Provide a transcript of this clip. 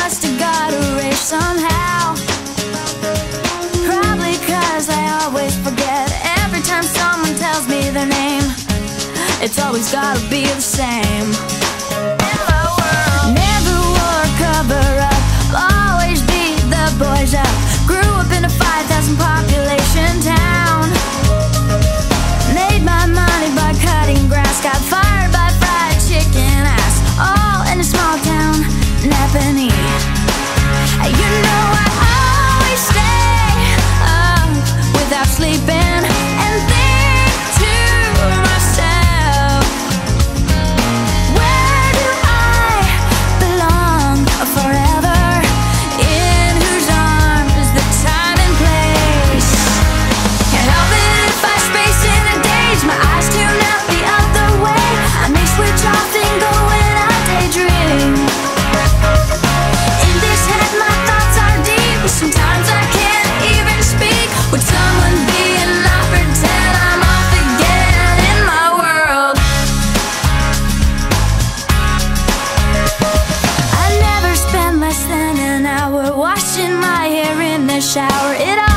must have got erased somehow. Probably 'cause I always forget every time someone tells me their name. It's always gotta be the same. In my world, never wore a cover-up, always beat the boys up. Grew up in a 5,000 population town. Made my money by cutting grass. Got fired by fried chicken ass. All in a small town, Napanee. You know I always stay up without sleeping and think to myself, where do I belong forever? In whose arms is the time and place? Can't help it if I space in a daze. My eyes tune out the other way. I may switch off and go when I daydream. In this head my thoughts are deep. Sometimes I can't even speak. Would someone be and not pretend I'm off again in my world? I never spend less than an hour washing my hair in the shower. It